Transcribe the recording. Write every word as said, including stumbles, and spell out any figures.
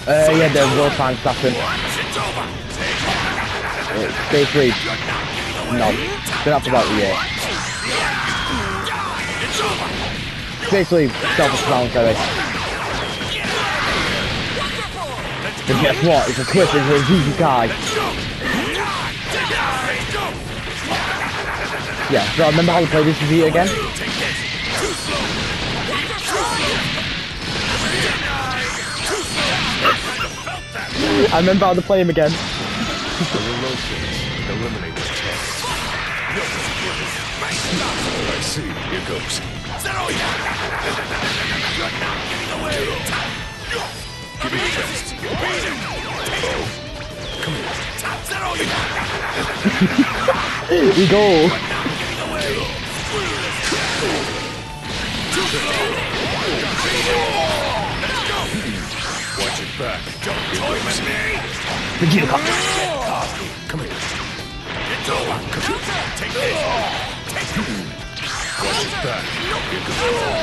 Uh, yeah, the world time assassin. Uh, basically, no, they're not about the year. Basically, self-explanatory. But guess what? It's a twist into a Z Z Kai. Yeah, so remember how to play this Vegeta again? I remember how to play him again. I see. Here goes. Give me a chance. Oh. Come here. We go. Watch it back. Don't toy with me. Vegeta come. Come here. It's over. Take this. Take it. Watch it back.